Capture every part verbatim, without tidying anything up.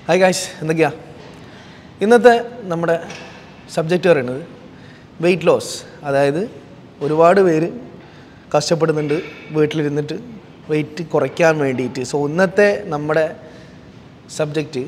Hi guys, എന്തൊക്കെയാ ഇന്നത്തെ നമ്മുടെ സബ്ജക്റ്റ് പറയുന്നത് weight loss. അതായത് ഒരുപാട് പേര് കഷ്ടപ്പെടുന്നുണ്ട് വീട്ടിലിരുന്നിട്ട് വെയിറ്റ് കുറയ്ക്കാൻ വേണ്ടിയിട്ട്. സോ ഇന്നത്തെ നമ്മുടെ സബ്ജക്റ്റ്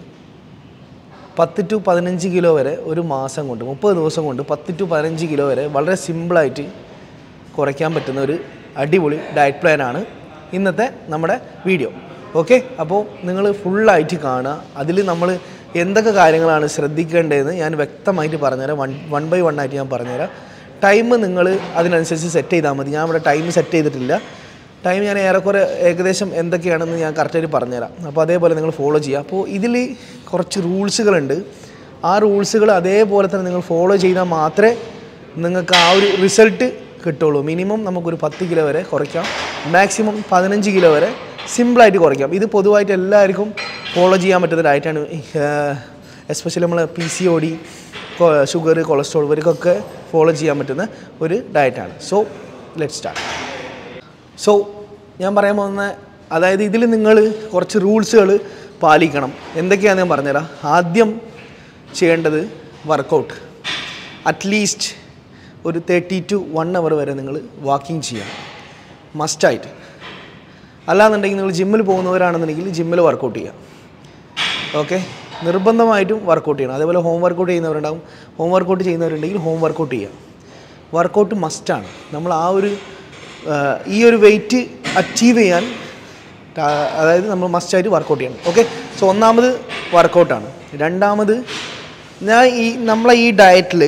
പത്ത് ടു പതിനഞ്ച് കിലോ വരെ ഒരു മാസം കൊണ്ട് മുപ്പത് ദിവസം കൊണ്ട് പത്ത് ടു പതിനഞ്ച് കിലോ വരെ വളരെ സിമ്പിളായിട്ട് കുറയ്ക്കാൻ പറ്റുന്ന ഒരു അടിപൊളി ഡയറ്റ് പ്ലാനാണ് ഇന്നത്തെ നമ്മുടെ വീഡിയോ. ഓക്കെ, അപ്പോൾ നിങ്ങൾ ഫുള്ളായിട്ട് കാണുക. അതിൽ നമ്മൾ എന്തൊക്കെ കാര്യങ്ങളാണ് ശ്രദ്ധിക്കേണ്ടതെന്ന് ഞാൻ വ്യക്തമായിട്ട് പറഞ്ഞുതരാം. വൺ വൺ ബൈ വൺ ആയിട്ട് ഞാൻ പറഞ്ഞുതരാം. ടൈം നിങ്ങൾ അതിനനുസരിച്ച് സെറ്റ് ചെയ്താൽ മതി. ഞാൻ ഇവിടെ ടൈം സെറ്റ് ചെയ്തിട്ടില്ല. ടൈം ഞാൻ ഏറെക്കുറെ ഏകദേശം എന്തൊക്കെയാണെന്ന് ഞാൻ കറക്റ്റായിട്ട് പറഞ്ഞുതരാം. അപ്പോൾ അതേപോലെ നിങ്ങൾ ഫോളോ ചെയ്യുക. അപ്പോൾ ഇതിൽ കുറച്ച് റൂൾസുകളുണ്ട്. ആ റൂൾസുകൾ അതേപോലെ തന്നെ നിങ്ങൾ ഫോളോ ചെയ്താൽ മാത്രമേ നിങ്ങൾക്ക് ആ ഒരു റിസൾട്ട് കിട്ടുള്ളൂ. മിനിമം നമുക്കൊരു പത്ത് കിലോ വരെ കുറയ്ക്കാം, മാക്സിമം പതിനഞ്ച് കിലോ വരെ സിമ്പിളായിട്ട് കുറയ്ക്കാം. ഇത് പൊതുവായിട്ട് എല്ലാവർക്കും ഫോളോ ചെയ്യാൻ പറ്റുന്ന ഡയറ്റാണ്. എസ്പെഷ്യലി നമ്മൾ P C O D, sugar, cholesterol ഇവർക്കൊക്കെ ഫോളോ ചെയ്യാൻ പറ്റുന്ന ഒരു ഡയറ്റാണ്. So let start. സോ ഞാൻ പറയാൻ പോകുന്ന അതായത് ഇതിൽ നിങ്ങൾ കുറച്ച് റൂൾസുകൾ പാലിക്കണം. എന്തൊക്കെയാണെന്ന് ഞാൻ പറഞ്ഞുതരാം. ആദ്യം ചെയ്യേണ്ടത് വർക്കൗട്ട്. അറ്റ്ലീസ്റ്റ് ഒരു തേർട്ടി ടു വൺ അവർ വരെ നിങ്ങൾ വാക്കിംഗ് ചെയ്യാം, മസ്റ്റായിട്ട്. അല്ലാന്നുണ്ടെങ്കിൽ നിങ്ങൾ ജിമ്മിൽ പോകുന്നവരാണെന്നുണ്ടെങ്കിൽ ജിമ്മിൽ വർക്കൗട്ട് ചെയ്യാം. ഓക്കെ, നിർബന്ധമായിട്ടും വർക്കൗട്ട് ചെയ്യണം. അതേപോലെ ഹോം വർക്കൗട്ട് ചെയ്യുന്നവരുണ്ടാകും. ഹോം വർക്കൗട്ട് ചെയ്യുന്നവരുണ്ടെങ്കിൽ ഹോം വർക്കൗട്ട് ചെയ്യാം. വർക്കൗട്ട് മസ്റ്റാണ്. നമ്മൾ ആ ഒരു ഈ ഒരു വെയിറ്റ് അച്ചീവ് ചെയ്യാൻ അതായത് നമ്മൾ മസ്റ്റായിട്ട് വർക്കൗട്ട് ചെയ്യണം. ഓക്കെ, സോ ഒന്നാമത് വർക്കൗട്ടാണ്. രണ്ടാമത് ഞാൻ ഈ നമ്മളെ ഈ ഡയറ്റിൽ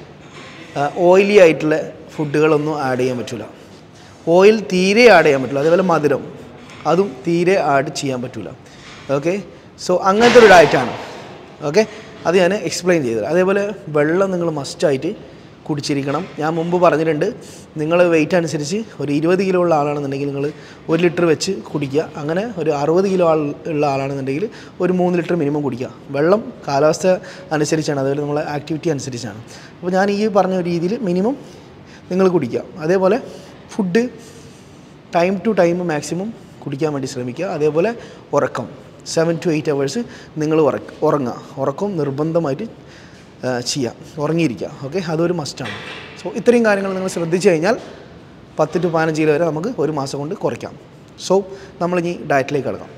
ഓയിലി ആയിട്ടുള്ള ഫുഡുകളൊന്നും ആഡ് ചെയ്യാൻ പറ്റില്ല. ഓയിൽ തീരെ ആഡ് ചെയ്യാൻ പറ്റില്ല. അതേപോലെ മധുരം അതും തീരെ ആഡ് ചെയ്യാൻ പറ്റില്ല. ഓക്കെ, സോ അങ്ങനത്തെ ഒരു ഡയറ്റാണ്. ഓക്കെ, അത് ഞാൻ എക്സ്പ്ലെയിൻ ചെയ്തത്. അതേപോലെ വെള്ളം നിങ്ങൾ മസ്റ്റായിട്ട് കുടിച്ചിരിക്കണം. ഞാൻ മുമ്പ് പറഞ്ഞിട്ടുണ്ട്, നിങ്ങൾ വെയിറ്റ് അനുസരിച്ച് ഒരു ഇരുപത് കിലോ ഉള്ള ആളാണെന്നുണ്ടെങ്കിൽ നിങ്ങൾ ഒരു ലിറ്റർ വെച്ച് കുടിക്കുക. അങ്ങനെ ഒരു അറുപത് കിലോ ആൾ ഉള്ള ആളാണെന്നുണ്ടെങ്കിൽ ഒരു മൂന്ന് ലിറ്റർ മിനിമം കുടിക്കുക. വെള്ളം കാലാവസ്ഥ അനുസരിച്ചാണ്, അതേപോലെ നമ്മളെ ആക്ടിവിറ്റി അനുസരിച്ചാണ്. അപ്പോൾ ഞാൻ ഈ പറഞ്ഞ രീതിയിൽ മിനിമം നിങ്ങൾ കുടിക്കുക. അതേപോലെ food time to time maximum കുടിക്കാൻ വേണ്ടി ശ്രമിക്കുക. അതേപോലെ ഉറക്കം സെവൻ ടു എയ്റ്റ് അവേഴ്സ് നിങ്ങൾ ഉറക്ക ഉറങ്ങുക ഉറക്കം നിർബന്ധമായിട്ട് ചെയ്യുക, ഉറങ്ങിയിരിക്കുക. ഓക്കെ, അതൊരു മസ്റ്റാണ്. സോ ഇത്രയും കാര്യങ്ങൾ നിങ്ങൾ ശ്രദ്ധിച്ചു കഴിഞ്ഞാൽ പത്ത് ടു പതിനഞ്ച് കിലോ വരെ നമുക്ക് ഒരു മാസം കൊണ്ട് കുറയ്ക്കാം. സോ നമ്മളിനി ഡയറ്റിലേക്ക് കിടക്കാം.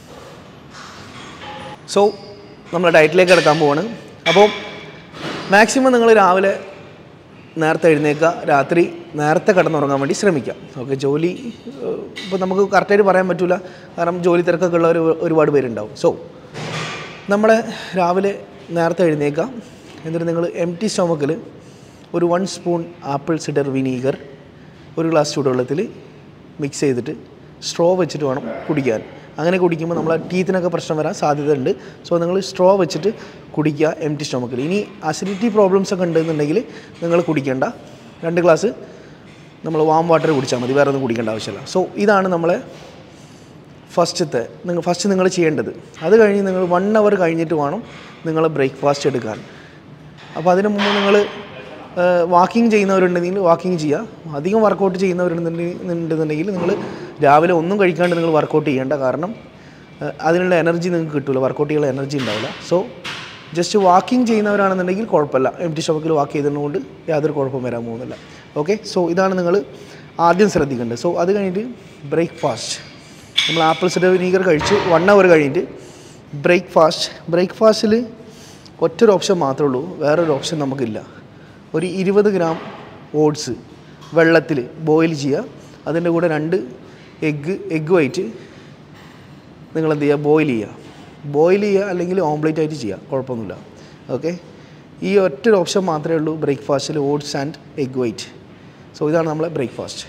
സോ നമ്മൾ ഡയറ്റിലേക്ക് കിടക്കാൻ പോവാണ്. അപ്പോൾ മാക്സിമം നിങ്ങൾ രാവിലെ നേരത്തെ എഴുന്നേൽക്കുക, രാത്രി നേരത്തെ കിടന്നുറങ്ങാൻ വേണ്ടി ശ്രമിക്കാം. ഓക്കെ, ജോലി ഇപ്പോൾ നമുക്ക് കറക്റ്റായിട്ട് പറയാൻ പറ്റില്ല, കാരണം ജോലി തിരക്കൊക്കെ ഉള്ളവർ ഒരുപാട് പേരുണ്ടാവും. സോ നമ്മൾ രാവിലെ നേരത്തെ എഴുന്നേൽക്കുക. എന്നിട്ട് നിങ്ങൾ എം ടി സ്റ്റൊമക്കിൽ ഒരു one spoon apple cider vinegar ഒരു ഗ്ലാസ് ചൂടുവെള്ളത്തിൽ മിക്സ് ചെയ്തിട്ട് സ്ട്രോ വെച്ചിട്ട് വേണം കുടിക്കാൻ. അങ്ങനെ കുടിക്കുമ്പോൾ നമ്മളെ ടീത്തിനൊക്കെ പ്രശ്നം വരാൻ സാധ്യതയുണ്ട്. സോ നിങ്ങൾ സ്ട്രോ വെച്ചിട്ട് കുടിക്കുക എം ടി സ്റ്റൊമക്കിൽ. ഇനി അസിഡിറ്റി പ്രോബ്ലംസ് ഒക്കെ ഉണ്ടെന്നുണ്ടെങ്കിൽ നിങ്ങൾ കുടിക്കേണ്ട. രണ്ട് ഗ്ലാസ് നമ്മൾ വാം വാട്ടർ കുടിച്ചാൽ മതി, വേറെ ഒന്നും കുടിക്കേണ്ട ആവശ്യമില്ല. സോ ഇതാണ് നമ്മളെ ഫസ്റ്റത്തെ നിങ്ങൾ ഫസ്റ്റ് നിങ്ങൾ ചെയ്യേണ്ടത്. അത് കഴിഞ്ഞ് നിങ്ങൾ വൺ അവർ കഴിഞ്ഞിട്ട് വേണം നിങ്ങൾ ബ്രേക്ക്ഫാസ്റ്റ് എടുക്കാൻ. അപ്പോൾ അതിന് മുമ്പ് നിങ്ങൾ വാക്കിംഗ് ചെയ്യുന്നവരുണ്ടെങ്കിൽ വാക്കിംഗ് ചെയ്യുക. അധികം വർക്കൗട്ട് ചെയ്യുന്നവരുണ്ടെന്നുണ്ടെന്നുണ്ടെങ്കിൽ നിങ്ങൾ രാവിലെ ഒന്നും കഴിക്കാണ്ട് നിങ്ങൾ വർക്കൗട്ട് ചെയ്യേണ്ട. കാരണം അതിനുള്ള എനർജി നിങ്ങൾക്ക് കിട്ടില്ല, വർക്കൗട്ട് ചെയ്യാനുള്ള എനർജി ഉണ്ടാവില്ല. സോ ജസ്റ്റ് വാക്കിംഗ് ചെയ്യുന്നവരാണെന്നുണ്ടെങ്കിൽ കുഴപ്പമില്ല, എം ടി സ്റ്റൊമക്കിൽ വാക്ക് ചെയ്തതുകൊണ്ട് യാതൊരു കുഴപ്പം വരാൻ പോകുന്നില്ല. ഓക്കെ, സോ ഇതാണ് നിങ്ങൾ ആദ്യം ശ്രദ്ധിക്കേണ്ടത്. സോ അത് കഴിഞ്ഞിട്ട് ബ്രേക്ക്ഫാസ്റ്റ് നമ്മൾ ആപ്പിൾ സിഡർ വിനീഗർ കഴിച്ച് വൺ അവർ കഴിഞ്ഞിട്ട് ബ്രേക്ക്ഫാസ്റ്റ് ബ്രേക്ക്ഫാസ്റ്റിൽ ഒറ്റൊരു ഓപ്ഷൻ മാത്രമേ ഉള്ളൂ, വേറൊരു ഓപ്ഷൻ നമുക്കില്ല. ഒരു ഇരുപത് ഗ്രാം ഓട്സ് വെള്ളത്തിൽ ബോയിൽ ചെയ്യുക. അതിൻ്റെ കൂടെ രണ്ട് എഗ്ഗ് എഗ്ഗ് വൈറ്റ് നിങ്ങളെന്ത് ചെയ്യുക, ബോയിൽ ചെയ്യുക. ബോയിൽ ചെയ്യുക അല്ലെങ്കിൽ ഓംപ്ലേറ്റ് ആയിട്ട് ചെയ്യുക, കുഴപ്പമൊന്നുമില്ല. ഓക്കെ, ഈ ഒറ്റൊരു ഓപ്ഷൻ മാത്രമേ ഉള്ളൂ ബ്രേക്ക്ഫാസ്റ്റിൽ, oats and egg white. So ഇതാണ് നമ്മളെ ബ്രേക്ക്ഫാസ്റ്റ്.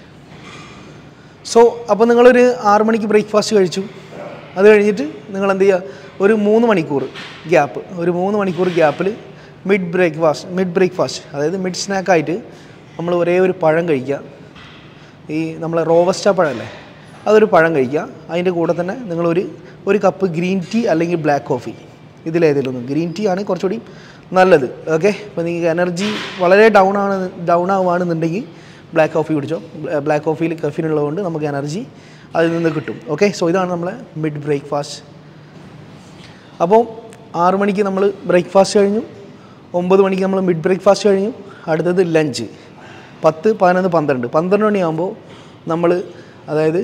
സോ അപ്പോൾ നിങ്ങളൊരു ആറ് മണിക്ക് ബ്രേക്ക്ഫാസ്റ്റ് കഴിച്ചു. അത് കഴിഞ്ഞിട്ട് നിങ്ങൾ എന്ത് ചെയ്യുക, ഒരു മൂന്ന് മണിക്കൂർ ഗ്യാപ്പ് ഒരു മൂന്ന് മണിക്കൂർ ഗ്യാപ്പിൽ മിഡ് ബ്രേക്ക്ഫാസ്റ്റ് മിഡ് ബ്രേക്ക്ഫാസ്റ്റ് അതായത് മിഡ് സ്നാക്കായിട്ട് നമ്മൾ ഒരേ ഒരു പഴം കഴിക്കുക. ഈ നമ്മളെ റോബസ്റ്റ പഴമല്ലേ, അതൊരു പഴം കഴിക്കുക. അതിൻ്റെ കൂടെ തന്നെ നിങ്ങളൊരു ഒരു കപ്പ് ഗ്രീൻ ടീ അല്ലെങ്കിൽ ബ്ലാക്ക് കോഫി, ഇതിലേതെങ്കിലും ഒന്ന്. ഗ്രീൻ ടീ ആണ് കുറച്ചുകൂടി നല്ലത്. ഓക്കെ, അപ്പോൾ നിങ്ങൾക്ക് എനർജി വളരെ ഡൗൺ ആണ് ഡൗൺ ആവുകയാണെന്നുണ്ടെങ്കിൽ ബ്ലാക്ക് കോഫി കുടിച്ചോ. ബ്ലാക്ക് കോഫിയിൽ കഫീൻ ഉള്ളതുകൊണ്ട് നമുക്ക് എനർജി അതിൽ നിന്ന് കിട്ടും. ഓക്കെ, സോ ഇതാണ് നമ്മളെ മിഡ് ബ്രേക്ക്ഫാസ്റ്റ്. അപ്പോൾ ആറ് മണിക്ക് നമ്മൾ ബ്രേക്ക്ഫാസ്റ്റ് കഴിഞ്ഞു, ഒമ്പത് മണിക്ക് നമ്മൾ മിഡ് ബ്രേക്ക്ഫാസ്റ്റ് കഴിഞ്ഞു, അടുത്തത് ലഞ്ച്. പത്ത് പതിനൊന്ന് പന്ത്രണ്ട് പന്ത്രണ്ട് മണിയാകുമ്പോൾ നമ്മൾ അതായത്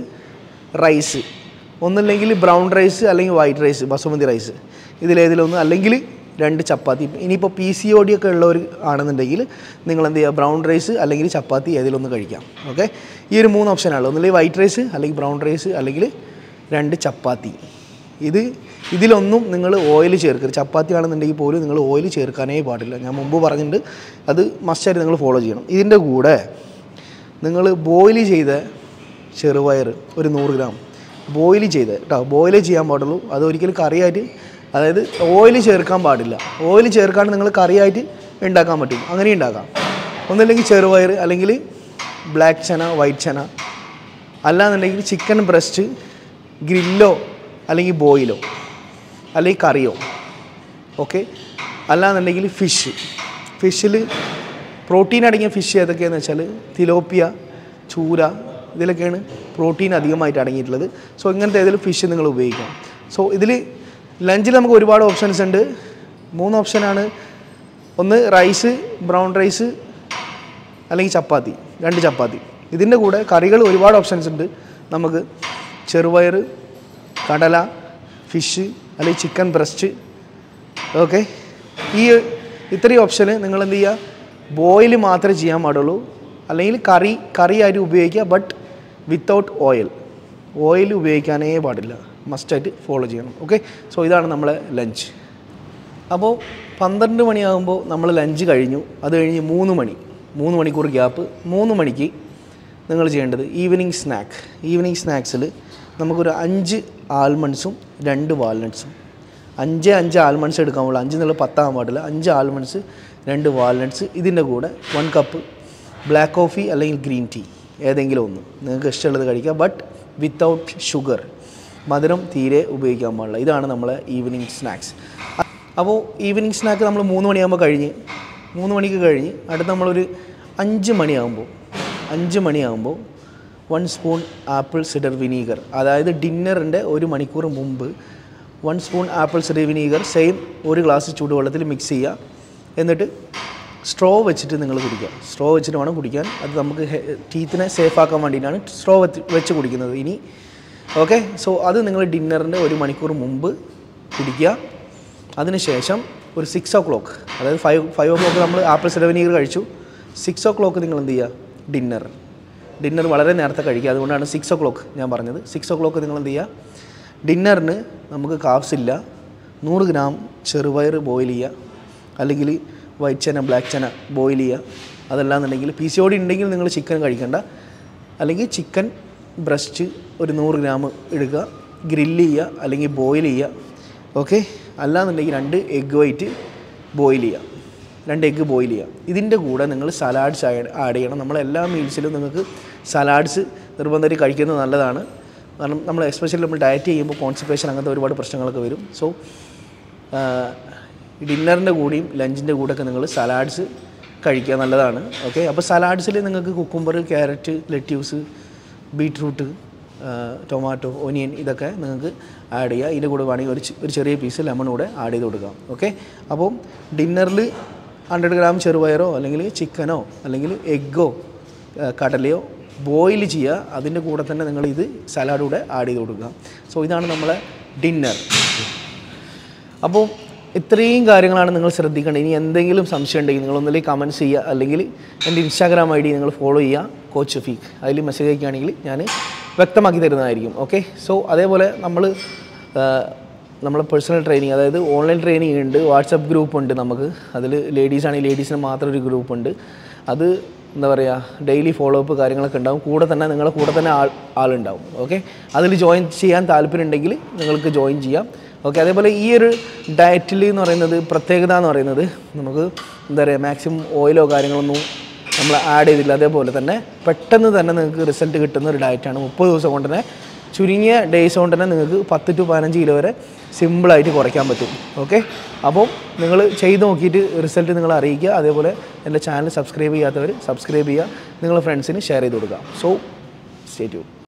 റൈസ്, ഒന്നില്ലെങ്കിൽ ബ്രൗൺ റൈസ് അല്ലെങ്കിൽ വൈറ്റ് റൈസ്, ബസുമതി റൈസ്, ഇതിലേതിലൊന്ന്, അല്ലെങ്കിൽ രണ്ട് ചപ്പാത്തി. ഇനിയിപ്പോൾ പി സി ഒ ഡി ഒക്കെ ഉള്ളവർ ആണെന്നുണ്ടെങ്കിൽ നിങ്ങൾ എന്ത് ചെയ്യുക, ബ്രൗൺ റൈസ് അല്ലെങ്കിൽ ചപ്പാത്തി ഏതിലൊന്ന് കഴിക്കാം. ഓക്കെ, ഈ ഒരു മൂന്ന് ഓപ്ഷനാണ്. ഒന്നില്ലെങ്കിൽ വൈറ്റ് റൈസ് അല്ലെങ്കിൽ ബ്രൗൺ റൈസ് അല്ലെങ്കിൽ രണ്ട് ചപ്പാത്തി. ഇത് ഇതിലൊന്നും നിങ്ങൾ ഓയിൽ ചേർക്കരുത്. ചപ്പാത്തി ആണെന്നുണ്ടെങ്കിൽ പോലും നിങ്ങൾ ഓയിൽ ചേർക്കാനേ പാടില്ല. ഞാൻ മുമ്പ് പറഞ്ഞിട്ടുണ്ട്, അത് മസ്റ്റായിട്ട് നിങ്ങൾ ഫോളോ ചെയ്യണം. ഇതിൻ്റെ കൂടെ നിങ്ങൾ ബോയിൽ ചെയ്ത ചെറുപയർ ഒരു നൂറ് ഗ്രാം ബോയിൽ ചെയ്ത് കേട്ടോ, ബോയിൽ ചെയ്യാൻ പാടുള്ളൂ. അത് ഒരിക്കലും കറിയായിട്ട്, അതായത് ഓയിൽ ചേർക്കാൻ പാടില്ല. ഓയിൽ ചേർക്കാണ്ട് നിങ്ങൾ കറിയായിട്ട് ഉണ്ടാക്കാൻ പറ്റും, അങ്ങനെ ഉണ്ടാക്കാം. ഒന്നില്ലെങ്കിൽ ചെറുപയർ അല്ലെങ്കിൽ ബ്ലാക്ക് ചന, വൈറ്റ് ചന, അല്ലാന്നുണ്ടെങ്കിൽ ചിക്കൻ ബ്രസ്റ്റ് ഗ്രില്ലോ അല്ലെങ്കിൽ ബോയിലോ അല്ലെങ്കിൽ കറിയോ. ഓക്കെ, അല്ലാന്നുണ്ടെങ്കിൽ ഫിഷ്. ഫിഷിൽ പ്രോട്ടീൻ അടങ്ങിയ ഫിഷ് ഏതൊക്കെയാണെന്ന് വെച്ചാൽ തിലോപ്പിയ, ചൂര, ഇതിലൊക്കെയാണ് പ്രോട്ടീൻ അധികമായിട്ട് അടങ്ങിയിട്ടുള്ളത്. സോ ഇങ്ങനത്തെ ഏതെങ്കിലും ഫിഷ് നിങ്ങൾ ഉപയോഗിക്കാം. സോ ഇതിൽ ലഞ്ചിൽ നമുക്ക് ഒരുപാട് ഓപ്ഷൻസ് ഉണ്ട്. മൂന്ന് ഓപ്ഷനാണ്. ഒന്ന് റൈസ്, ബ്രൗൺ റൈസ് അല്ലെങ്കിൽ ചപ്പാത്തി, രണ്ട് ചപ്പാത്തി. ഇതിൻ്റെ കൂടെ കറികൾ ഒരുപാട് ഓപ്ഷൻസ് ഉണ്ട്. നമുക്ക് ചെറുപയർ, കടല, ഫിഷ് അല്ലെങ്കിൽ ചിക്കൻ ബ്രസ്റ്റ്. ഓക്കെ, ഈ ഇത്രയും ഓപ്ഷന് നിങ്ങൾ എന്ത് ചെയ്യുക, ബോയിൽ മാത്രമേ ചെയ്യാൻ പാടുള്ളൂ, അല്ലെങ്കിൽ കറി കറിയായിട്ട് ഉപയോഗിക്കുക, ബട്ട് വിത്തൗട്ട് ഓയിൽ. ഓയിൽ ഉപയോഗിക്കാനേ പാടില്ല, മസ്റ്റായിട്ട് ഫോളോ ചെയ്യണം. ഓക്കെ, സോ ഇതാണ് നമ്മളെ ലഞ്ച്. അപ്പോൾ പന്ത്രണ്ട് മണിയാകുമ്പോൾ നമ്മൾ ലഞ്ച് കഴിഞ്ഞു. അത് കഴിഞ്ഞ് മൂന്ന് മണി മൂന്ന് മണിക്കൂർ ഗ്യാപ്പ്. മൂന്ന് മണിക്ക് നിങ്ങൾ ചെയ്യേണ്ടത് ഈവനിങ് സ്നാക്ക്. ഈവനിങ് സ്നാക്സിൽ നമുക്കൊരു അഞ്ച് ആൽമണ്ട്സും രണ്ട് വാൽനട്ട്സും. അഞ്ച് അഞ്ച് ആൽമണ്ട്സ് എടുക്കാൻ പാടില്ല, അഞ്ച് എന്നുള്ള പത്താകാൻ പാടില്ല. അഞ്ച് ആൽമണ്ട്സ്, രണ്ട് വാൽനട്ട്സ്. ഇതിൻ്റെ കൂടെ വൺ കപ്പ് ബ്ലാക്ക് കോഫി അല്ലെങ്കിൽ ഗ്രീൻ ടീ, ഏതെങ്കിലും ഒന്ന് നിങ്ങൾക്ക് ഇഷ്ടമുള്ളത് കഴിക്കുക, ബട്ട് വിത്തൗട്ട് ഷുഗർ. മധുരം തീരെ ഉപയോഗിക്കാൻ പാടില്ല. ഇതാണ് നമ്മളെ ഈവനിങ് സ്നാക്സ്. അപ്പോൾ ഈവനിങ് സ്നാക്ക് നമ്മൾ മൂന്ന് മണിയാകുമ്പോൾ കഴിഞ്ഞ് മൂന്ന് മണിക്ക് കഴിഞ്ഞ് അടുത്ത് നമ്മളൊരു അഞ്ച് മണിയാകുമ്പോൾ അഞ്ച് മണിയാകുമ്പോൾ one spoon apple cider vinegar, അതായത് ഡിന്നറിൻ്റെ ഒരു മണിക്കൂർ മുമ്പ് one spoon apple cider vinegar same ഒരു ഗ്ലാസ് ചൂടുവെള്ളത്തിൽ മിക്സ് ചെയ്യുക. എന്നിട്ട് സ്ട്രോ വെച്ചിട്ട് നിങ്ങൾ കുടിക്കുക. സ്ട്രോ വെച്ചിട്ട് വേണം കുടിക്കാൻ. അത് നമുക്ക് ടീത്തിനെ സേഫ് ആക്കാൻ വേണ്ടിയിട്ടാണ് സ്ട്രോ വെച്ച് കുടിക്കുന്നത്. ഇനി ഓക്കെ, സോ അത് നിങ്ങൾ ഡിന്നറിൻ്റെ ഒരു മണിക്കൂർ മുമ്പ് കുടിക്കുക. അതിനുശേഷം ഒരു സിക്സ് ഓ ക്ലോക്ക്, അതായത് ഫൈവ് ഫൈവ് ഓ ക്ലോക്ക് നമ്മൾ ആപ്പിൾ സിഡർ വിനീഗർ കഴിച്ചു. സിക്സ് ഓ ക്ലോക്ക് നിങ്ങൾ എന്ത് ചെയ്യുക, ഡിന്നർ ഡിന്നർ വളരെ നേരത്തെ കഴിക്കുക. അതുകൊണ്ടാണ് സിക്സ് ഓ ക്ലോക്ക് ഞാൻ പറഞ്ഞത്. സിക്സ് ഓ ക്ലോക്ക് നിങ്ങൾ എന്ത് ചെയ്യുക, ഡിന്നറിന് നമുക്ക് കാർബ്സ് ഇല്ല, നൂറ് ഗ്രാം ചെറുപയർ ബോയിൽ ചെയ്യുക, അല്ലെങ്കിൽ white chana, black chana boil ചെയ്യുക. അതല്ലാന്നുണ്ടെങ്കിൽ പി സി ഒ ഡി ഉണ്ടെങ്കിൽ നിങ്ങൾ ചിക്കൻ കഴിക്കേണ്ട, അല്ലെങ്കിൽ ചിക്കൻ ബ്രസ്റ്റ് ഒരു നൂറ് ഗ്രാം എടുക്കുക, ഗ്രില്ല് ചെയ്യുക അല്ലെങ്കിൽ ബോയിൽ ചെയ്യുക. ഓക്കെ, അല്ലാന്നുണ്ടെങ്കിൽ രണ്ട് എഗ്ഗ് വൈറ്റ് ബോയിൽ ചെയ്യുക, രണ്ട് എഗ്ഗ് ബോയിൽ ചെയ്യുക. ഇതിൻ്റെ കൂടെ നിങ്ങൾ സലാഡ്സ് ആഡ് ചെയ്യണം. നമ്മളെല്ലാ മീൽസിലും നിങ്ങൾക്ക് സലാഡ്സ് നിർബന്ധമായിട്ട് കഴിക്കുന്നത് നല്ലതാണ്. കാരണം നമ്മൾ എസ്പെഷ്യലി നമ്മൾ ഡയറ്റ് ചെയ്യുമ്പോൾ കോൺസ്റ്റിപ്പേഷൻ അങ്ങനത്തെ ഒരുപാട് പ്രശ്നങ്ങളൊക്കെ വരും. സോ ഡിന്നറിൻ്റെ കൂടെയും ലഞ്ചിൻ്റെ കൂടെയൊക്കെ നിങ്ങൾ സലാഡ്സ് കഴിക്കുക, നല്ലതാണ്. ഓക്കെ, അപ്പോൾ സലാഡ്സിൽ നിങ്ങൾക്ക് cucumber, carrot, lettuce, beetroot, tomato, onion ഇതൊക്കെ നിങ്ങൾക്ക് ആഡ് ചെയ്യുക. ഇതിൻ്റെ കൂടെ വേണമെങ്കിൽ ഒരു ഒരു ചെറിയ പീസ് ലെമൺ കൂടെ ആഡ് ചെയ്ത് കൊടുക്കാം. ഓക്കെ, അപ്പോൾ ഡിന്നറിൽ ഹൺഡ്രഡ് ഗ്രാം ചെറുപയറോ അല്ലെങ്കിൽ ചിക്കനോ അല്ലെങ്കിൽ എഗ്ഗോ കടലയോ ബോയിൽ ചെയ്യുക. അതിൻ്റെ കൂടെ തന്നെ നിങ്ങൾ ഇത് സലാഡ് കൂടെ ആഡ് ചെയ്ത് കൊടുക്കുക. സോ ഇതാണ് നമ്മളെ ഡിന്നർ. അപ്പോൾ ഇത്രയും കാര്യങ്ങളാണ് നിങ്ങൾ ശ്രദ്ധിക്കേണ്ടത്. ഇനി എന്തെങ്കിലും സംശയം ഉണ്ടെങ്കിൽ നിങ്ങളൊന്നിലേക്ക് കമൻറ്റ്സ് ചെയ്യുക, അല്ലെങ്കിൽ എൻ്റെ ഇൻസ്റ്റാഗ്രാം ഐ ഡി നിങ്ങൾ ഫോളോ ചെയ്യുക, കോച്ച് ഷഫീഖ്. അതിൽ മെസ്സേജ് അയക്കുകയാണെങ്കിൽ ഞാൻ വ്യക്തമാക്കി തരുന്നതായിരിക്കും. ഓക്കെ, സോ അതേപോലെ നമ്മൾ നമ്മളെ പേഴ്സണൽ ട്രെയിനിങ്, അതായത് ഓൺലൈൻ ട്രെയിനിങ് ഉണ്ട്, വാട്സപ്പ് ഗ്രൂപ്പ് ഉണ്ട് നമുക്ക്. അതിൽ ലേഡീസ് ആണെങ്കിൽ ലേഡീസിന് മാത്രം ഒരു ഗ്രൂപ്പ് ഉണ്ട്. അത് എന്താ പറയുക, ഡെയിലി ഫോളോ അപ്പ് കാര്യങ്ങളൊക്കെ ഉണ്ടാവും. കൂടെ തന്നെ നിങ്ങളുടെ കൂടെ തന്നെ ആൾ ആളുണ്ടാവും. ഓക്കെ, അതിൽ ജോയിൻ ചെയ്യാൻ താല്പര്യം ഉണ്ടെങ്കിൽ നിങ്ങൾക്ക് ജോയിൻ ചെയ്യാം. ഓക്കെ, അതേപോലെ ഈ ഒരു ഡയറ്റിൽ എന്ന് പറയുന്നത് പ്രത്യേകത എന്ന് പറയുന്നത് നമുക്ക് എന്താ പറയുക, മാക്സിമം ഓയിലോ കാര്യങ്ങളൊന്നും നമ്മൾ ആഡ് ചെയ്തില്ല. അതേപോലെ തന്നെ പെട്ടെന്ന് തന്നെ നിങ്ങൾക്ക് റിസൾട്ട് കിട്ടുന്ന ഒരു ഡയറ്റാണ്. മുപ്പത് ദിവസം കൊണ്ട് തന്നെ, ചുരുങ്ങിയ ഡേയ്സ് കൊണ്ട് തന്നെ നിങ്ങൾക്ക് പത്ത് ടു പതിനഞ്ച് കിലോ വരെ സിമ്പിളായിട്ട് കുറയ്ക്കാൻ പറ്റും. ഓക്കെ, അപ്പോൾ നിങ്ങൾ ചെയ്ത് നോക്കിയിട്ട് റിസൾട്ട് നിങ്ങൾ അറിയിക്കുക. അതേപോലെ എൻ്റെ ചാനൽ സബ്സ്ക്രൈബ് ചെയ്യാത്തവർ സബ്സ്ക്രൈബ് ചെയ്യുക, നിങ്ങളുടെ ഫ്രണ്ട്സിന് ഷെയർ ചെയ്ത് കൊടുക്കുക. So stay tune.